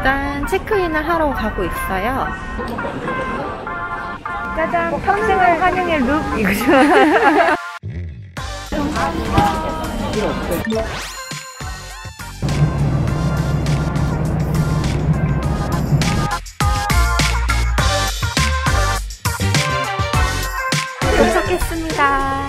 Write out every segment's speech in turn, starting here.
일단 체크인을 하러 가고 있어요. 짜잔, 탑승을 환영의 룩 이거죠. 도착했습니다.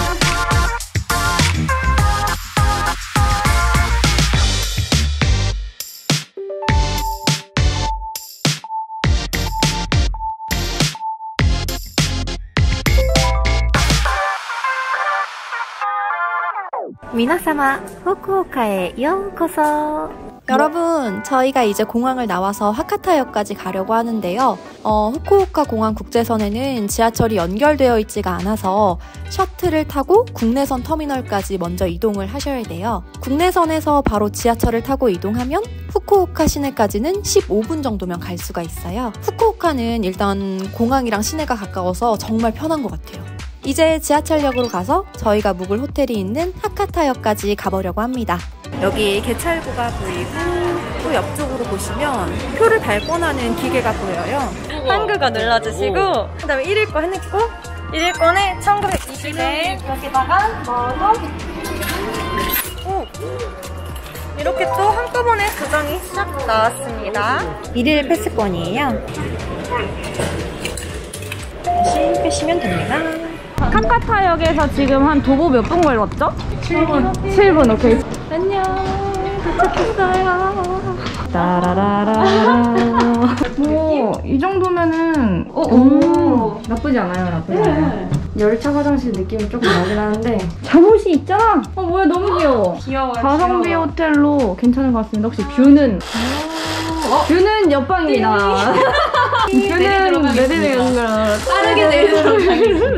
미나사마 후쿠오카에 요코소. 여러분, 저희가 이제 공항을 나와서 하카타역까지 가려고 하는데요. 후쿠오카 공항 국제선에는 지하철이 연결되어 있지가 않아서 셔틀을 타고 국내선 터미널까지 먼저 이동을 하셔야 돼요. 국내선에서 바로 지하철을 타고 이동하면 후쿠오카 시내까지는 15분 정도면 갈 수가 있어요. 후쿠오카는 일단 공항이랑 시내가 가까워서 정말 편한 것 같아요. 이제 지하철역으로 가서 저희가 묵을 호텔이 있는 하카타역까지 가보려고 합니다. 여기 개찰구가 보이고 또 옆쪽으로 보시면 표를 발권하는 기계가 보여요. 한글과 눌러주시고 그다음에 1일권 해놓고 1일권에 1920엔 여기다가 넣어서 이렇게 또 한꺼번에 두 장이 싹 나왔습니다. 1일 패스권이에요. 다시 빼시면 됩니다. 하카타역에서 지금 한 도보 몇 분 걸렸죠? 7분. 7분, 오케이. 안녕. 도착했어요. 따라라라. 뭐, 이 정도면은, 나쁘지 않아요, 나쁘지 않아요. 열차 화장실 느낌이 조금 나긴 하는데. 잠옷이 있잖아! 뭐야, 너무 귀여워. 귀여워요. 가성비 호텔로 괜찮은 것 같습니다. 혹시 뷰는? 뷰는 옆방입니다. 뷰는 내리는 거. 빠르게 내리는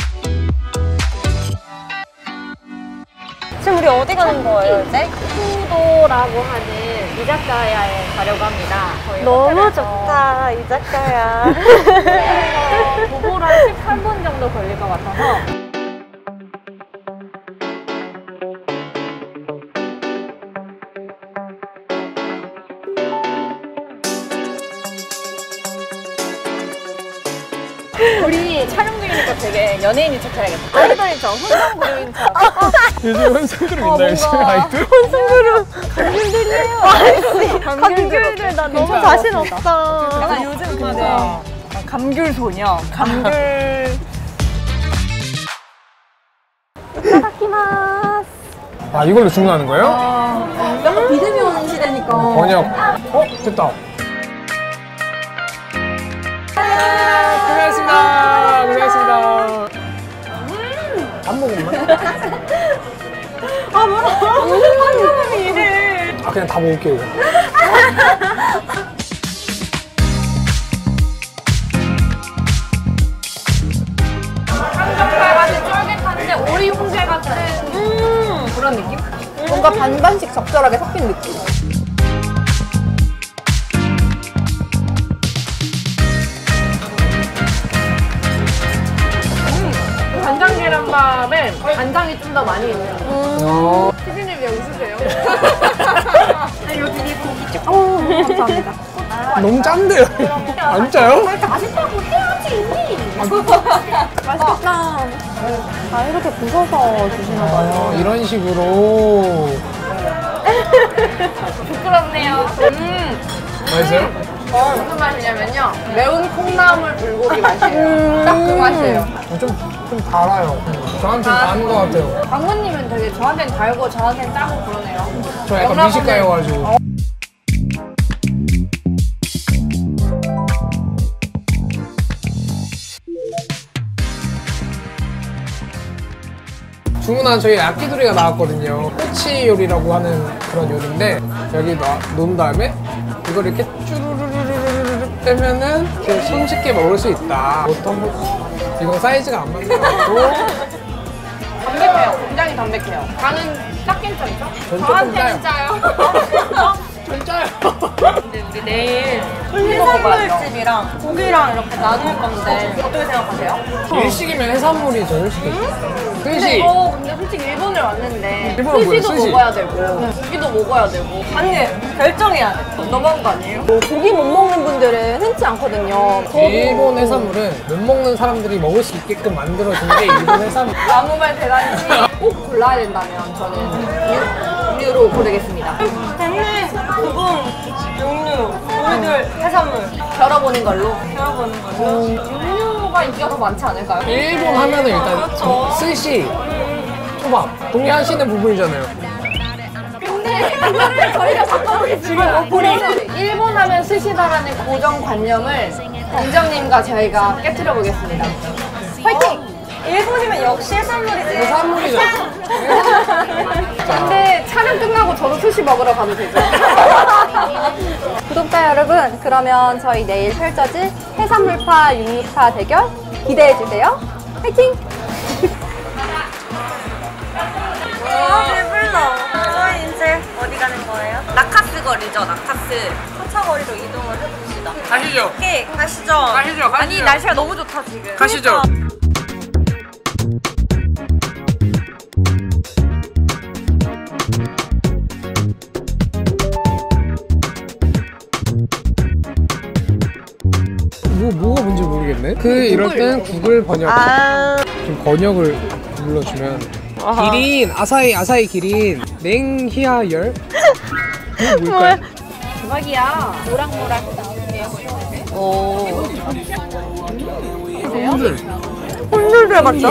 지금 우리 어디 가는 거예요, 이제? 쿠도라고 하는 이자카야에 가려고 합니다. 너무 좋다, 이자카야. 도보로 13분 정도 걸릴 것 같아서. 우리 촬영 중이니까 되게 연예인인 척 해야겠다. 아이돌인처럼, 혼성그룹인처럼. 요즘 혼성그룹 있나요? 요즘 아이돌? 혼성그룹 감귤들이에요. 감귤들 나 너무 자신 없어. 약간 요즘 근데 감귤 소녀, 감귤. 이타다키마스. 아, 이걸로 주문하는 거예요? 약간 비듬이 오는 시대니까. 번역. 됐다. 고생하셨습니다. 고생하셨습니다. 한 모금만? 아, 뭐라. 한 사람이 이래. 아, 그냥 다 먹을게요. 쫄깃한데 오리 홍제 같은 그런 느낌? 뭔가 반반씩 적절하게 섞인 느낌. 간장 계란밥에 간장이 좀 더 많이 있는 느낌. 피디님 왜 웃으세요? 여기 고기 쭉. 감사합니다. 너무 짠데요? 안 짜요? 맛있다고 해야지. 맛있겠다. 아, 이렇게 부숴서 주시나 봐요. 이런 식으로. 부끄럽네요. 맛있어요? 무슨 맛이냐면요. 매운 콩나물 불고기 맛이에요. 딱 그 맛이에요. 좀 달아요. 저한테는 단 것 같아요. 장모님은 되게 저한테는 달고 저한테는 짜고 그러네요. 저 약간 미식가여가지고. 주문한 저희 야끼도리가 나왔거든요. 꼬치 요리라고 하는 그런 요리인데 여기 놓은 다음에 이걸 이렇게 쭈루루루루루 빼면은 손쉽게 먹을 수 있다. 보통 이건 사이즈가 안 맞는 담백해요. 굉장히 담백해요. 간은 짝긴 짝이죠? 전 조금 짜요. 짜요. 전 짜요. 근데 우리 내일 해산물집이랑 고기랑 이렇게 나눌 건데 어떻게 생각하세요? 일식이면 해산물이죠, 일식이. 스시. 근데 솔직히 일본을 왔는데 일본은 뭐예요, 스시도 스시? 먹어야 되고 고기도 먹어야 되고. 아니, 결정해야 돼. 너무한 거 아니에요? 고기 못 먹는 분들은 흔치 않거든요. 일본 해산물은 못 먹는 사람들이 먹을 수 있게끔 만들어준 게 일본 해산물. 아무 말 대단지. 꼭 골라야 된다면 저는 육류로 고르겠습니다. 됐네. 두분 육류, 우리들 해산물. 겨뤄보는 걸로. 육류가 인기가 더 많지 않을까요? 일본 하면은 일단 그렇죠. 스시, 초밥 동의하시는 부분이잖아요. 근데 그거를 저희가 바꿔보겠습니다. 일본 하면 스시다라는 고정관념을 공정님과 저희가 깨트려 보겠습니다. 화이팅! 일본이면 역시 해산물이지. 해산물이죠. 근데 촬영 끝나고 저도 스시 먹으러 가도 되죠? 구독자 여러분, 그러면 저희 내일 펼쳐질 해산물파, 육류파 대결 기대해주세요. 화이팅! 배불러. 저희 이제 어디 가는 거예요? 나카스 거리죠, 나카스. 포차거리로 이동을 해봅시다. 가시죠. 오케이, 가시죠. 가시죠. 아니, 날씨가 너무 좋다, 지금. 가시죠. 뭐가 뭔지 모르겠네. 이럴 땐 구글 번역. 좀 번역을 눌러주면 기린 아사히 기린 냉희야열. 이거 뭘까요? 대박이야. 모락모락. 손들. 혼술 들어갔죠?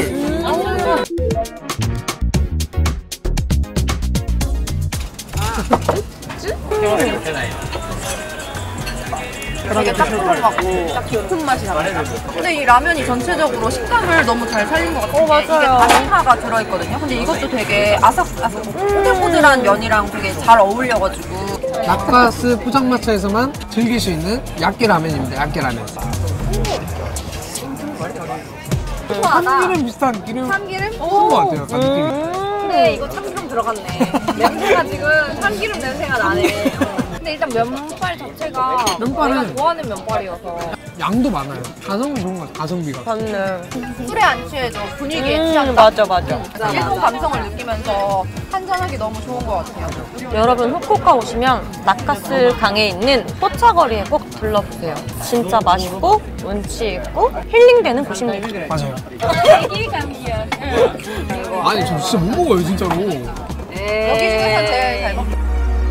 되게 딱딱하고 딱 깊은 맛이 나요. 근데 이 라면이 전체적으로 식감을 너무 잘 살린 것 같아요. 맞아요. 이게 다시파가 들어있거든요. 근데 이것도 되게 아삭아삭 꼬들꼬들한 면이랑 되게 잘 어울려가지고. 나카스 포장마차에서만 즐길 수 있는 야끼 라면입니다. 야끼 라면. 참기름 비슷한 기름 참기름? 쓴 것 같아요. 약간 느낌이. 근데 이거 참기름 들어갔네. 냄새가 지금 참기름 냄새가 나네. 근데 일단 면발 자체가 면발은 내가 좋아하는 면발이어서 양도 많아요. 가성비 좋은 것 같아요. 가성비가. 맞네. 술에 안 취해도 분위기에 취한다. 맞아. 일본 감성을 느끼면서 한잔하기 너무 좋은 것 같아요. 여러분, 후쿠오카 오시면 나카스 강에 있는 포차거리에 꼭 들러보세요. 진짜 맛있고, 운치 있고, 힐링되는 곳입니다. 맞아요. 아니 저 진짜 못 먹어요 진짜로. 여기 중에서 제일 잘 먹어요.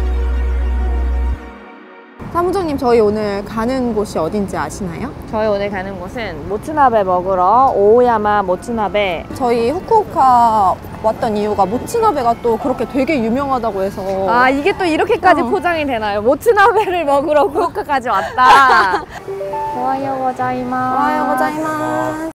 사무장님, 저희 오늘 가는 곳이 어딘지 아시나요? 저희 오늘 가는 곳은 모츠나베 먹으러 오야마 모츠나베. 저희 후쿠오카 왔던 이유가 모츠나베가 또 그렇게 되게 유명하다고 해서. 아, 이게 또 이렇게까지 포장이 되나요? 모츠나베를 먹으러 후쿠오카까지 왔다. 오하요 고자이마스. 오하요 고자이마스.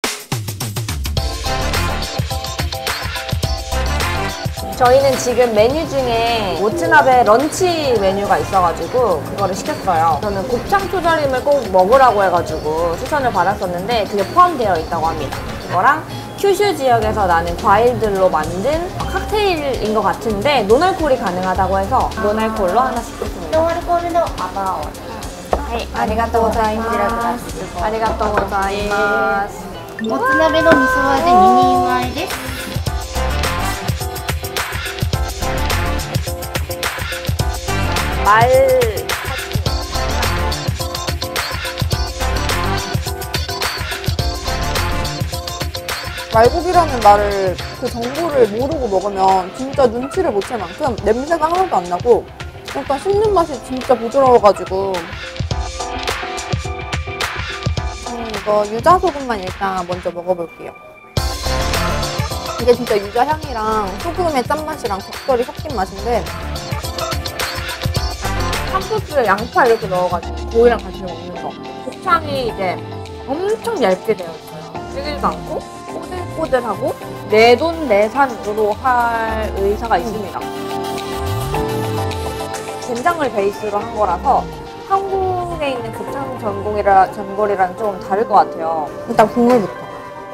저희는 지금 메뉴 중에 모츠나베 런치 메뉴가 있어가지고 그거를 시켰어요. 저는 곱창 초절임을 꼭 먹으라고 해가지고 추천을 받았었는데 그게 포함되어 있다고 합니다. 그거랑 큐슈 지역에서 나는 과일들로 만든 칵테일인 것 같은데 노알콜이 가능하다고 해서 노알콜로 하나 시켰습니다. 노알콜로 아바오. 아리가또 고자이마스. 아리가또 고자이마스. もつ鍋の味噌味2人前です。 말 말고기라는 말을 그 정보를 모르고 먹으면 진짜 눈치를 못 챌 만큼 냄새가 하나도 안 나고 일단 씹는 맛이 진짜 부드러워가지고 이거 유자 소금만 일단 먼저 먹어볼게요. 이게 진짜 유자 향이랑 소금의 짠맛이랑 적절히 섞인 맛인데 참소스에 양파 이렇게 넣어가지고 고기랑 같이 먹는 거. 곱창이 이제 엄청 얇게 되어 있어요. 찌지도 않고 꼬들꼬들하고 내돈내산으로 할 의사가 있습니다. 된장을 베이스로 한 거라서 한국에 있는 곱창 전골이랑 좀 다를 것 같아요. 일단 국물부터.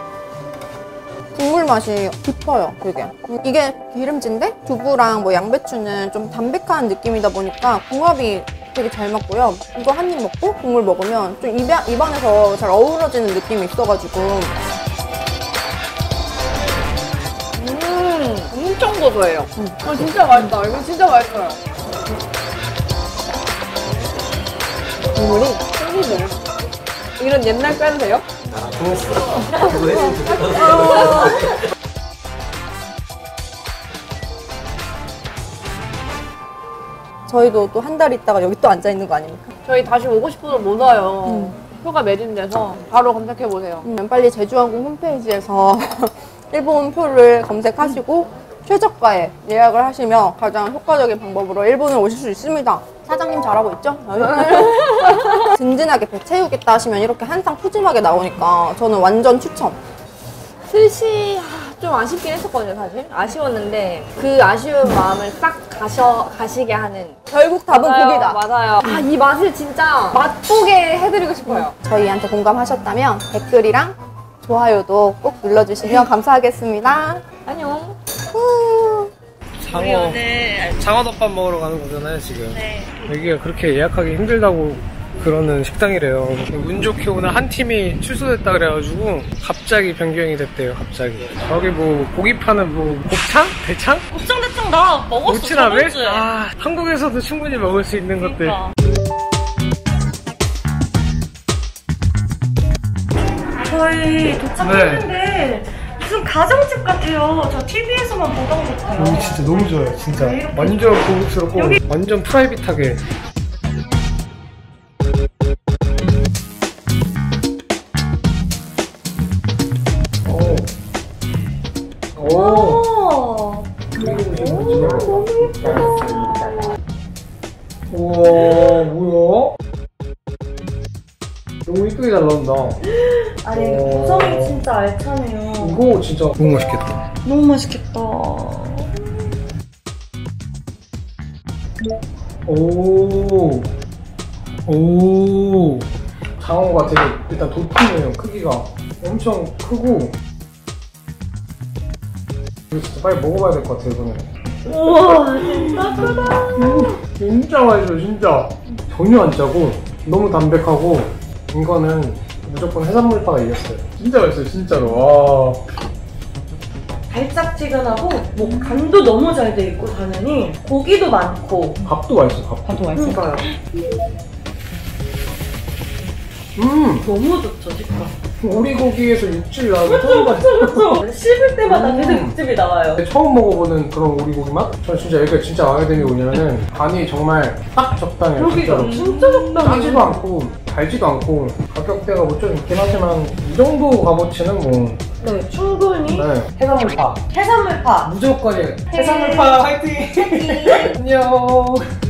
국물 맛이 깊어요, 되게. 이게 기름진데 두부랑 뭐 양배추는 좀 담백한 느낌이다 보니까 궁합이 되게 잘 맞고요. 이거 한 입 먹고 국물 먹으면 좀 입안에서 잘 어우러지는 느낌이 있어가지고 엄청 고소해요. 진짜 맛있다. 이거 진짜 맛있어요. 국물이 쫄리네요. 이런 옛날 빼도 돼요? 저희도 또 한 달 있다가 여기 또 앉아 있는 거 아닙니까? 저희 다시 오고 싶어도 못 와요. 표가 매진돼서 바로 검색해보세요. 빨리 제주항공 홈페이지에서 일본 표를 검색하시고 최저가에 예약을 하시면 가장 효과적인 방법으로 일본을 오실 수 있습니다. 사장님 잘하고 있죠? 든든하게 배 채우겠다 하시면 이렇게 한상 푸짐하게 나오니까 저는 완전 추천. 스시 좀 아쉽긴 했었거든요, 사실. 아쉬웠는데 그 아쉬운 마음을 싹 가시게 하는. 결국 답은 고기다. 맞아요. 아, 이 맛을 진짜 맛보게 해드리고 싶어요. 저희한테 공감하셨다면 댓글이랑 좋아요도 꼭 눌러주시면 감사하겠습니다. 안녕. 장어덮밥 먹으러 가는 거잖아요, 지금. 네. 여기가 그렇게 예약하기 힘들다고 그러는 식당이래요. 운 좋게 오늘 한 팀이 취소됐다 그래가지고 갑자기 변경이 됐대요, 갑자기. 저기 뭐 고기 파는 뭐 곱창? 대창? 곱창 대창 나 먹었어. 오치라베? 아, 한국에서도 충분히 먹을 수 있는 것들. 저희 도착했는데 무슨 가정집 같아요. 저 TV에서만 보던 것 같아요. 여기 진짜 너무 좋아요, 진짜. 완전 고급스럽고 완전 프라이빗하게. 우와, 뭐야? 너무 이쁘게 잘 나온다. 아니 구성이 진짜 알차네요. 이거 진짜 너무 맛있겠다. 너무 맛있겠다. 오, 장어가 되게 일단 도톰해요. 크기가 엄청 크고. 이거 진짜 빨리 먹어봐야 될 것 같아요, 이거는. 우와, 진짜 크다. 진짜 맛있어요, 진짜. 전혀 안 짜고 너무 담백하고. 이거는 무조건 해산물파가 이겼어요. 진짜 맛있어요, 진짜로. 와. 달짝지근하고 뭐 간도 너무 잘 돼 있고 당연히 고기도 많고 밥도 맛있어, 밥도 맛있어요. 너무 좋죠, 식감. 오리고기에서 육즙이 나오고 처음 봤어요. 씹을 때마다 계속 육즙이 나와요. 처음 먹어보는 그런 오리고기 맛? 전 진짜 여기가 진짜 마음에 드는 게 뭐냐면은 간이 정말 딱 적당해요. 여기가 진짜 적당해요. 짜지도 않고 달지도 않고 가격대가 뭐 좀 있긴 하지만 이 정도 값어치는 뭐 네, 충분히. 네. 해산물파 해산물파 무조건이에요. 해산물파 화이팅! 안녕.